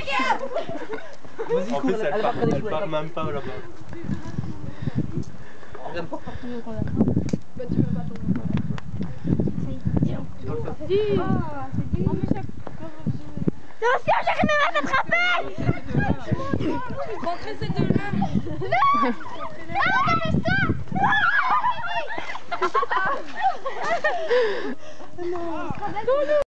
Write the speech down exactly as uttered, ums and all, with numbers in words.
Vas-y, en cours, plus, elle, elle part, va prendre des elle jouets. part même pas là-bas. Regarde pas. Tu veux qu'on la craint? Bah tu veux pas tomber. Tu dois le faire. C'est dit. Ah, c'est dit. Oh, mais ça... Attention, j'arrive même à t'attraper. Rentrez ces deux-là. Ah, on a fait ça. Ah,